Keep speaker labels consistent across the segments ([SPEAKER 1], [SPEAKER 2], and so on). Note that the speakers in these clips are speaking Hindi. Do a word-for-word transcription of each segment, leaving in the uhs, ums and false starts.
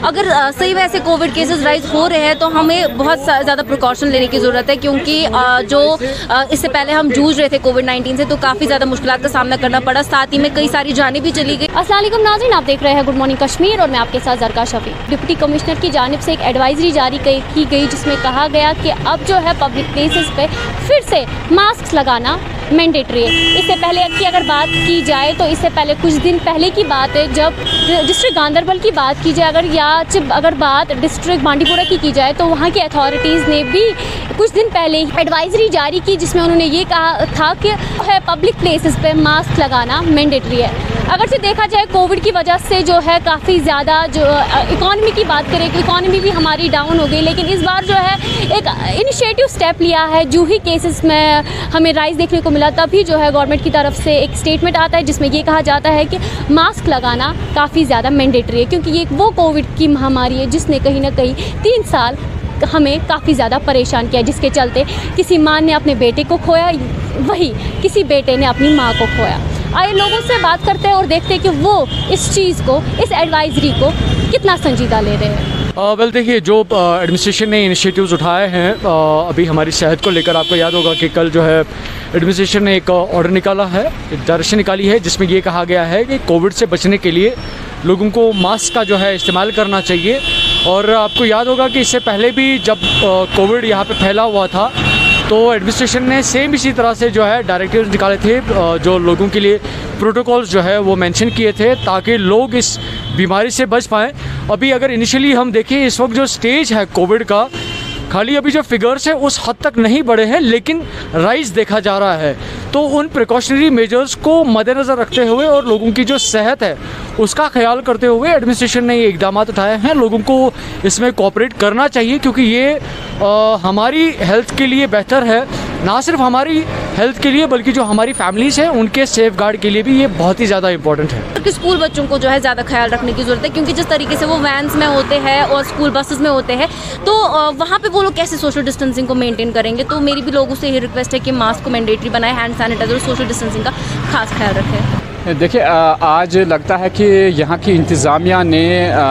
[SPEAKER 1] अगर सही वैसे कोविड केसेस राइज हो रहे हैं तो हमें बहुत ज़्यादा प्रिकॉशन लेने की ज़रूरत है, क्योंकि जो इससे पहले हम जूझ रहे थे कोविड नाइन्टीन से, तो काफ़ी ज़्यादा मुश्किलात का सामना करना पड़ा, साथ ही में कई सारी जानें भी चली गई।
[SPEAKER 2] अस्सलाम वालेकुम नाज़रीन, आप देख रहे हैं गुड मॉर्निंग कश्मीर और मैं आपके साथ ज़रका शफी। डिप्टी कमिश्नर की जानिब से एक एडवाइजरी जारी की गई जिसमें कहा गया कि अब जो है पब्लिक प्लेसेस पे फिर से मास्क लगाना मैंडेटरी है। इससे पहले की अगर बात की जाए तो इससे पहले कुछ दिन पहले की बात है, जब डिस्ट्रिक्ट गांदरबल की बात की जाए अगर या अगर बात डिस्ट्रिक्ट बांडीपुरा की की जाए तो वहाँ की अथॉरिटीज़ ने भी कुछ दिन पहले एडवाइजरी जारी की जिसमें उन्होंने ये कहा था कि है पब्लिक प्लेसेस पे मास्क लगाना मैंडेटरी है। अगर से देखा जाए कोविड की वजह से जो है काफ़ी ज़्यादा जो इकॉनमी की बात करें तो इकॉनमी भी हमारी डाउन हो गई, लेकिन इस बार जो है एक इनिशिएटिव स्टेप लिया है। जो ही केसेस में हमें राइज देखने को मिला तभी जो है गवर्नमेंट की तरफ से एक स्टेटमेंट आता है जिसमें ये कहा जाता है कि मास्क लगाना काफ़ी ज़्यादा मैंडेटरी है, क्योंकि ये वो कोविड की महामारी है जिसने कहीं ना कहीं तीन साल हमें काफ़ी ज़्यादा परेशान किया, जिसके चलते किसी माँ ने अपने बेटे को खोया, वही किसी बेटे ने अपनी माँ को खोया। आइए लोगों से बात करते हैं और देखते हैं कि वो इस चीज़ को, इस एडवाइजरी को कितना संजीदा ले रहे हैं।
[SPEAKER 3] वेल देखिए, जो एडमिनिस्ट्रेशन ने इनिशिएटिव्स उठाए हैं अभी हमारी सेहत को लेकर, आपको याद होगा कि कल जो है एडमिनिस्ट्रेशन ने एक ऑर्डर निकाला है, एक डायरेक्शन निकाली है जिसमें ये कहा गया है कि कोविड से बचने के लिए लोगों को मास्क का जो है इस्तेमाल करना चाहिए। और आपको याद होगा कि इससे पहले भी जब कोविड यहाँ पे फैला हुआ था तो एडमिनिस्ट्रेशन ने सेम इसी तरह से जो है डायरेक्टिव्स निकाले थे, जो लोगों के लिए प्रोटोकॉल्स जो है वो मेंशन किए थे ताकि लोग इस बीमारी से बच पाएँ। अभी अगर इनिशियली हम देखें इस वक्त जो स्टेज है कोविड का, खाली अभी जो फिगर्स है उस हद तक नहीं बढ़े हैं लेकिन राइज देखा जा रहा है। तो उन प्रिकॉशनरी मेजर्स को मद्देनज़र रखते हुए और लोगों की जो सेहत है उसका ख्याल करते हुए एडमिनिस्ट्रेशन ने ये इकदाम उठाए हैं। लोगों को इसमें कोऑपरेट करना चाहिए क्योंकि ये आ, हमारी हेल्थ के लिए बेहतर है, ना सिर्फ हमारी हेल्थ के लिए बल्कि जो हमारी फैमिलीज़ हैं उनके सेफ गार्ड के लिए भी ये बहुत ही ज़्यादा इंपॉर्टेंट है।
[SPEAKER 1] कि स्कूल बच्चों को जो है ज़्यादा ख्याल रखने की ज़रूरत है, क्योंकि जिस तरीके से वो वैन्स में होते हैं और स्कूल बसेस में होते हैं तो वहाँ पे वो लोग कैसे सोशल डिस्टेंसिंग को मेंटेन करेंगे। तो मेरी भी लोगों से ये रिक्वेस्ट है कि मास्क को मैंडेटरी बनाए, हैंड सैनिटाइजर और सोशल डिस्टेंसिंग का खास ख्याल रखें।
[SPEAKER 4] देखिए, आज लगता है कि यहाँ की इंतज़ामिया ने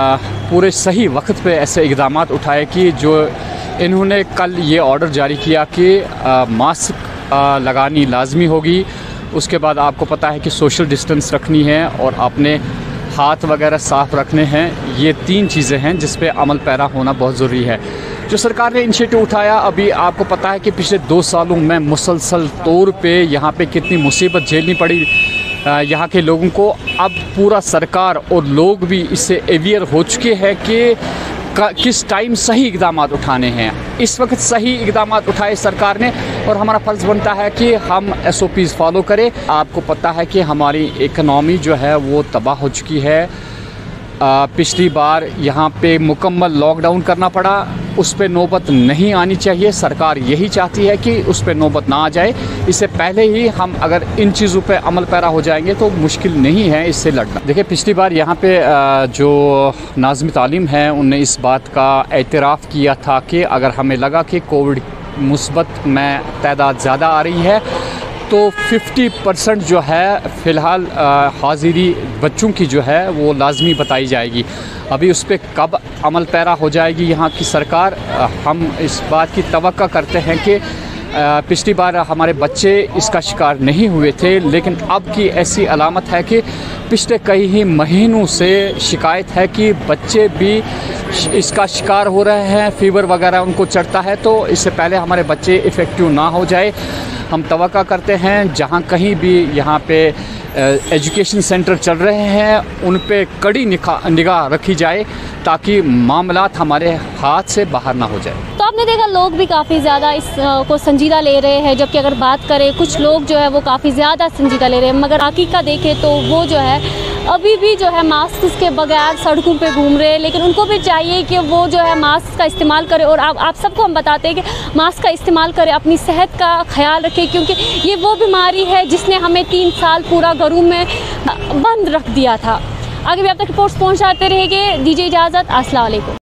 [SPEAKER 4] पूरे सही वक्त पे ऐसे इक़दाम उठाए कि जो इन्होंने कल ये ऑर्डर जारी किया कि मास्क लगानी लाजमी होगी, उसके बाद आपको पता है कि सोशल डिस्टेंस रखनी है और अपने हाथ वगैरह साफ़ रखने हैं। ये तीन चीज़ें हैं जिस पे अमल पैरा होना बहुत ज़रूरी है। जो सरकार ने इनिशिएटिव उठाया, अभी आपको पता है कि पिछले दो सालों में मुसलसल तौर पे यहाँ पे कितनी मुसीबत झेलनी पड़ी यहाँ के लोगों को। अब पूरा सरकार और लोग भी इससे अवेयर हो चुके हैं कि किस टाइम सही इक़दाम उठाने हैं। इस वक्त सही इक़दाम उठाए सरकार ने और हमारा फ़र्ज़ बनता है कि हम एस ओ पीज़ फॉलो करें। आपको पता है कि हमारी इकनॉमी जो है वो तबाह हो चुकी है। आ, पिछली बार यहाँ पे मुकम्मल लॉकडाउन करना पड़ा, उस पर नौबत नहीं आनी चाहिए। सरकार यही चाहती है कि उस पर नौबत ना आ जाए। इससे पहले ही हम अगर इन चीज़ों पे अमल पैरा हो जाएंगे तो मुश्किल नहीं है इससे लड़ना। देखिए, पिछली बार यहाँ पे जो नाज़िम तालीम है उनने इस बात का एतराफ़ किया था कि अगर हमें लगा कि कोविड मुस्बत में तादाद ज़्यादा आ रही है तो पचास परसेंट जो है फ़िलहाल हाज़िरी बच्चों की जो है वो लाजमी बताई जाएगी। अभी उस पर कब अमल पैरा हो जाएगी यहाँ की सरकार, हम इस बात की तवक्का करते हैं कि पिछली बार हमारे बच्चे इसका शिकार नहीं हुए थे, लेकिन अब की ऐसी अलामत है कि पिछले कई ही महीनों से शिकायत है कि बच्चे भी इसका शिकार हो रहे हैं, फीवर वगैरह उनको चढ़ता है। तो इससे पहले हमारे बच्चे इफ़ेक्टिव ना हो जाए, हम तवक्का करते हैं जहाँ कहीं भी यहाँ पे एजुकेशन सेंटर चल रहे हैं उन पे कड़ी निगाह रखी जाए ताकि मामलात हमारे हाथ से बाहर ना हो जाए।
[SPEAKER 2] तो आपने देखा लोग भी काफ़ी ज़्यादा इस को संजीदा ले रहे हैं, जबकि अगर बात करें कुछ लोग जो है वो काफ़ी ज़्यादा संजीदा ले रहे हैं, मगर हकीकत देखें तो वो जो है अभी भी जो है मास्क के बगैर सड़कों पे घूम रहे हैं। लेकिन उनको भी चाहिए कि वो जो है मास्क का इस्तेमाल करें और आप आप सबको हम बताते हैं कि मास्क का इस्तेमाल करें, अपनी सेहत का ख्याल रखें, क्योंकि ये वो बीमारी है जिसने हमें तीन साल पूरा घरों में बंद रख दिया था। आगे भी आप तक रिपोर्ट्स पहुँचाते रहेंगे। दीजिए इजाज़त। अस्सलाम वालेकुम।